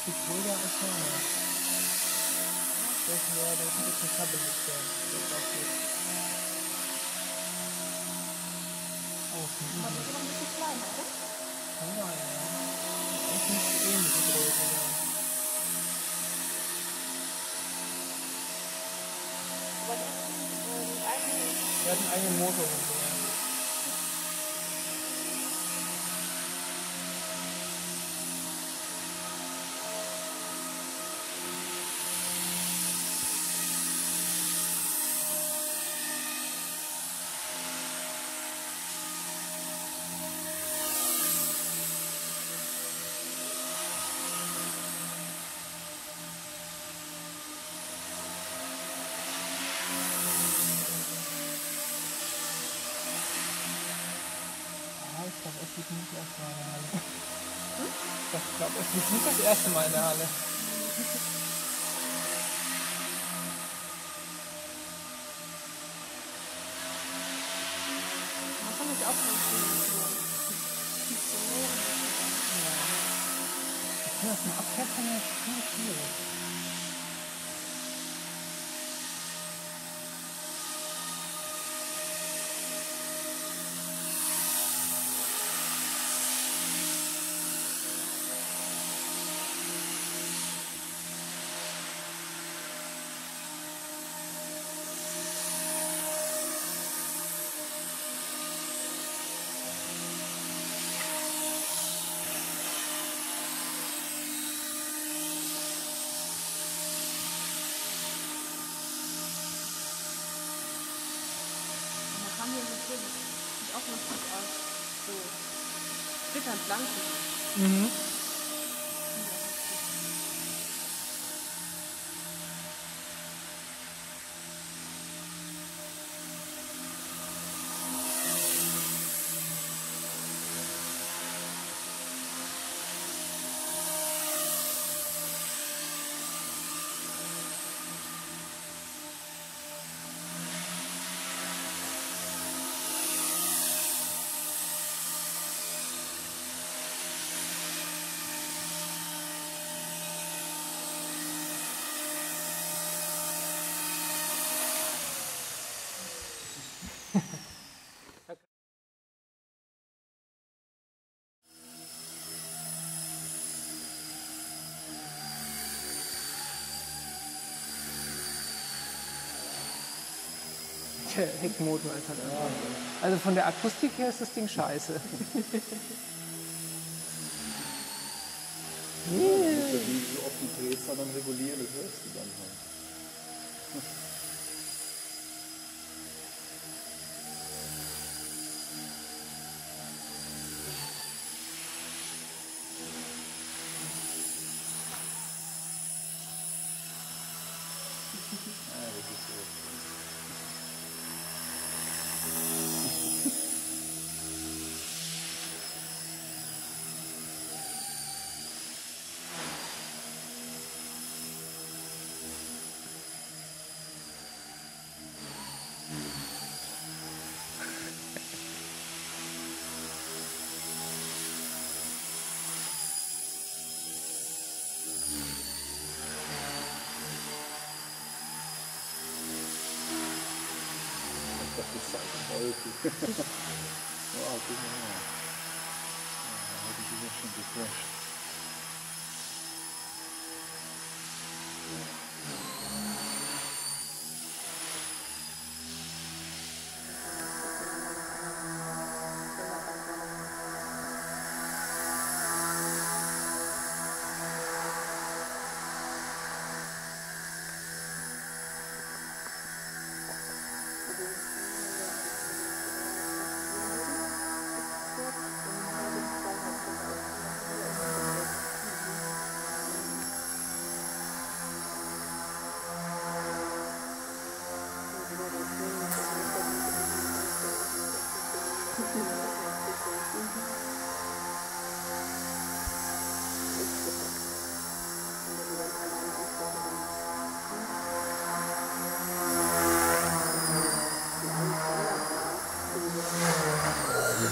Die Pulver ist ja noch. Das wäre ein bisschen kabbelig werden. Das ist auch gut. Oh, Aber das ist noch ein bisschen kleiner, oder? kann sein, ja. Das müsste ähnliche Größe sein. Aber der hat Der hat einen eigenen Motor und so, ja. Ich glaube, es liegt nicht das erste Mal in der Halle. Ich glaube, es liegt nicht das erste Mal in der Halle. Man kann mich auch nicht sehen. Ich finde das mal abheften jetzt ziemlich schwierig. Haben wir natürlich. Sieht auch noch gut aus. So. Splitternd blank. Mhm. Der Heckmotor ist halt einfach. Also von der Akustik her ist das Ding scheiße. Wie oft die Drehzahl dann regulieren, das hörst du dann halt. Ja, das ist so. Das ist halt häufig. Wow, guck mal. Ja, hätte ich jetzt schon geflasht.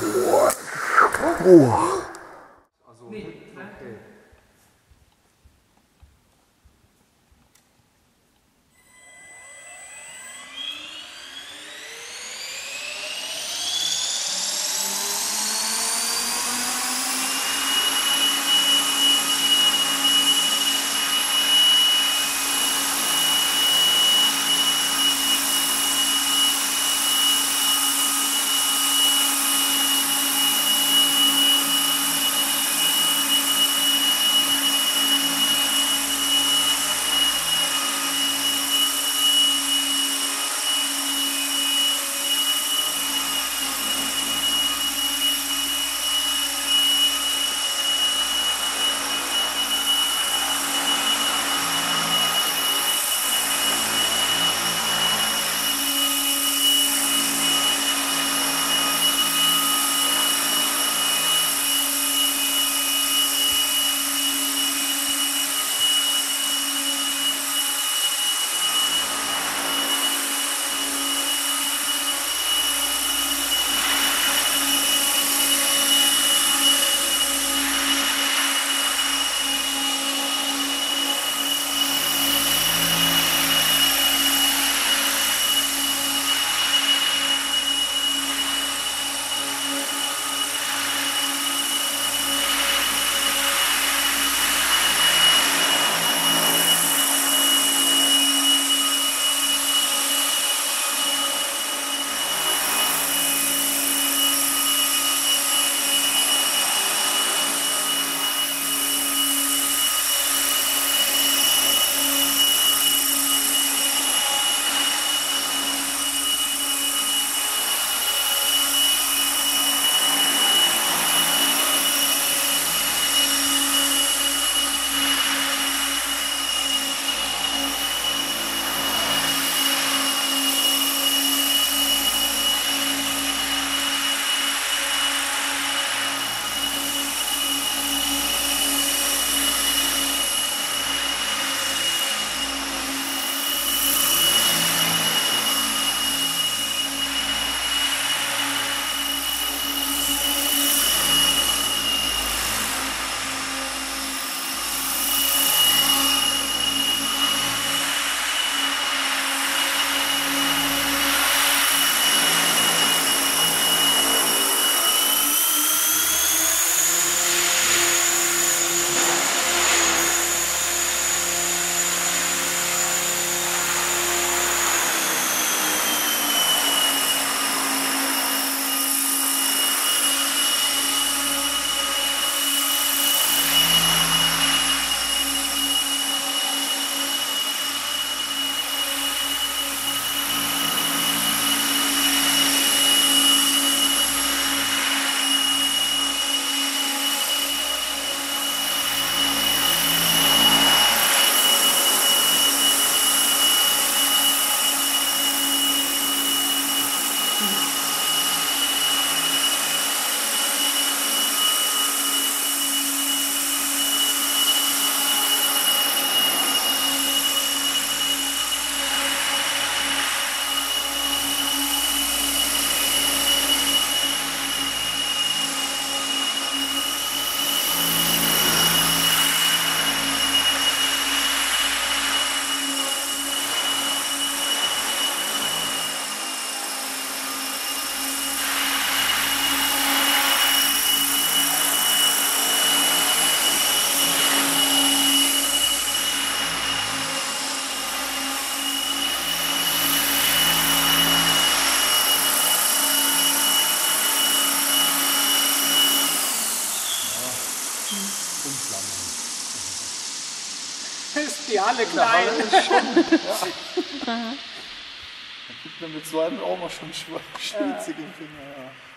Oh. Also, okay. Und Flammen. Ist die alle Ja, klein. ist schon, ja. Da gibt man mit so einem auch mal schon schwitzige Finger. Ja.